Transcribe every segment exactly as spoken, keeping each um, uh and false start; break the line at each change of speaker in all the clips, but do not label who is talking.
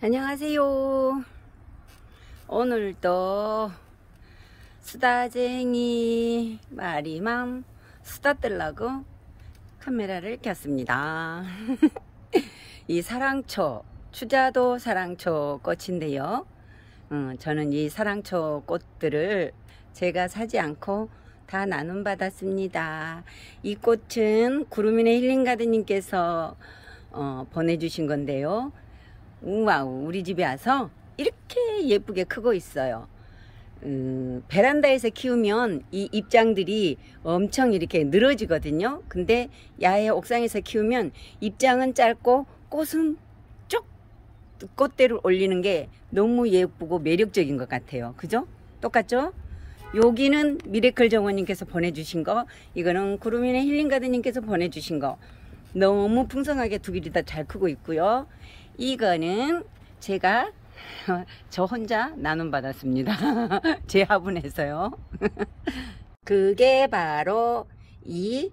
안녕하세요. 오늘도 수다쟁이 마리맘 수다 떨라고 카메라를 켰습니다. 이 사랑초, 추자도 사랑초 꽃인데요. 음, 저는 이 사랑초 꽃들을 제가 사지 않고 다 나눔 받았습니다. 이 꽃은 구름이네 힐링가드님께서 어, 보내주신 건데요. 우와, 우리 집에 와서 이렇게 예쁘게 크고 있어요. 음, 베란다에서 키우면 이 잎장들이 엄청 이렇게 늘어지거든요. 근데 야외 옥상에서 키우면 잎장은 짧고 꽃은 쭉 꽃대를 올리는 게 너무 예쁘고 매력적인 것 같아요. 그죠? 똑같죠? 여기는 미래클 정원님께서 보내주신 거, 이거는 구름이네 힐링가드님께서 보내주신 거. 너무 풍성하게 두 길이 다 잘 크고 있고요. 이거는 제가 저 혼자 나눔 받았습니다. 제 화분에서요. 그게 바로 이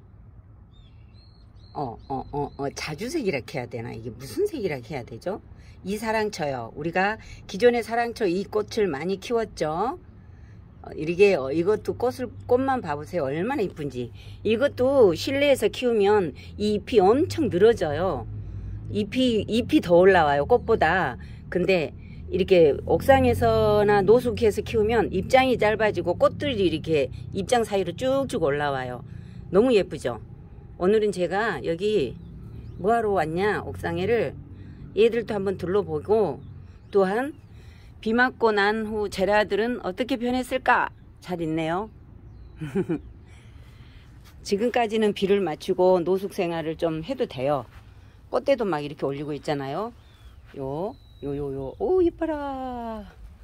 어, 어, 어, 어, 자주색이라 해야 되나? 이게 무슨 색이라 해야 되죠? 이 사랑초요. 우리가 기존의 사랑초 이 꽃을 많이 키웠죠. 어, 이게 어, 이것도 꽃을 꽃만 봐보세요. 얼마나 이쁜지. 이것도 실내에서 키우면 이 잎이 엄청 늘어져요. 잎이 잎이 더 올라와요, 꽃보다. 근데 이렇게 옥상에서나 노숙해서 키우면 잎장이 짧아지고 꽃들이 이렇게 잎장 사이로 쭉쭉 올라와요. 너무 예쁘죠? 오늘은 제가 여기 뭐하러 왔냐, 옥상에를 얘들도 한번 둘러보고, 또한 비 맞고 난 후 제라들은 어떻게 변했을까? 잘 있네요. 지금까지는 비를 맞추고 노숙 생활을 좀 해도 돼요. 꽃대도 막 이렇게 올리고 있잖아요. 요, 요, 요, 요. 오, 이뻐라.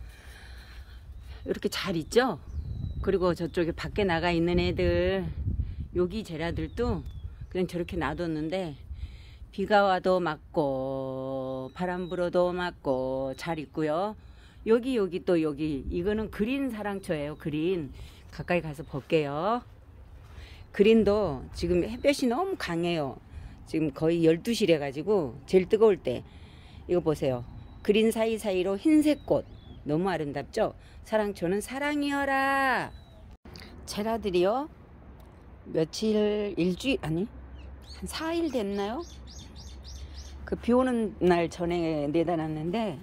이렇게 잘 있죠? 그리고 저쪽에 밖에 나가 있는 애들, 여기 제라들도 그냥 저렇게 놔뒀는데, 비가 와도 맞고, 바람 불어도 맞고, 잘 있고요. 여기, 여기 또 여기, 이거는 그린 사랑초예요, 그린. 가까이 가서 볼게요. 그린도 지금 햇볕이 너무 강해요. 지금 거의 열두 시래 가지고 제일 뜨거울 때 이거 보세요. 그린 사이사이로 흰색 꽃 너무 아름답죠? 사랑초는 사랑이여라. 제라들이요, 며칠 일주일 아니 한 사 일 됐나요? 그 비 오는 날 전에 내다 놨는데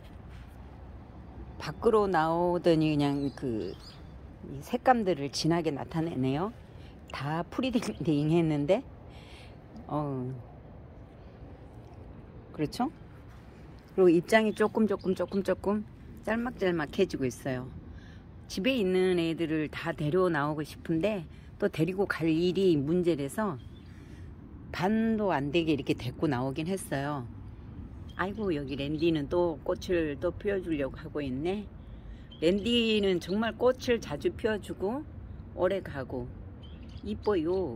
밖으로 나오더니 그냥 그 색감들을 진하게 나타내네요. 다 프리딩 했는데 어 그렇죠? 그리고 입장이 조금 조금 조금 조금 짤막짤막해지고 있어요. 집에 있는 애들을 다 데려 나오고 싶은데 또 데리고 갈 일이 문제라서 반도 안 되게 이렇게 데리고 나오긴 했어요. 아이고, 여기 랜디는 또 꽃을 또 피워주려고 하고 있네. 랜디는 정말 꽃을 자주 피워주고 오래 가고 이뻐요.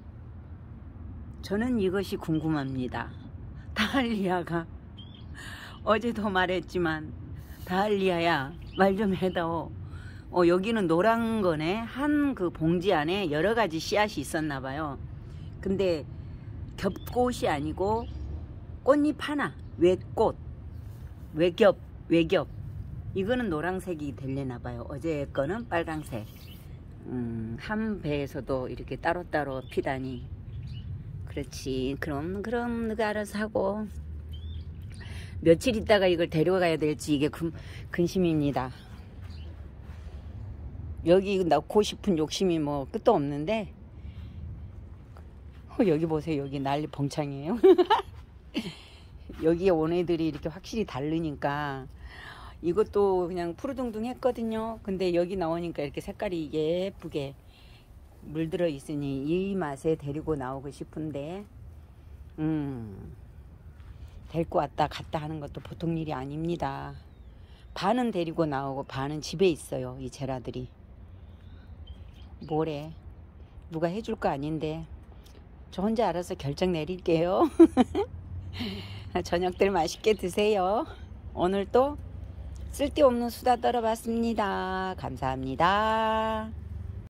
저는 이것이 궁금합니다. 다할리아가 어제도 말했지만, 다할리아야 말 좀 해다오. 어, 여기는 노란 거네. 한 그 봉지 안에 여러 가지 씨앗이 있었나 봐요. 근데 겹꽃이 아니고 꽃잎 하나, 외꽃, 외겹, 외겹. 이거는 노란색이 되려나 봐요. 어제 거는 빨강색. 음, 한 배에서도 이렇게 따로따로 피다니. 그렇지. 그럼 그럼 누가 알아서 하고. 며칠 있다가 이걸 데려가야 될지 이게 금, 근심입니다. 여기 낳고 싶은 욕심이 뭐 끝도 없는데. 어, 여기 보세요. 여기 난리 봉창이에요. 여기에 온 애들이 이렇게 확실히 다르니까. 이것도 그냥 푸르둥둥 했거든요. 근데 여기 나오니까 이렇게 색깔이 예쁘게 물들어 있으니 이 맛에 데리고 나오고 싶은데, 음, 데리고 왔다 갔다 하는 것도 보통 일이 아닙니다. 반은 데리고 나오고 반은 집에 있어요, 이 제라들이. 뭐래, 누가 해줄 거 아닌데 저 혼자 알아서 결정 내릴게요. 저녁들 맛있게 드세요. 오늘 또 쓸데없는 수다 떨어봤습니다. 감사합니다.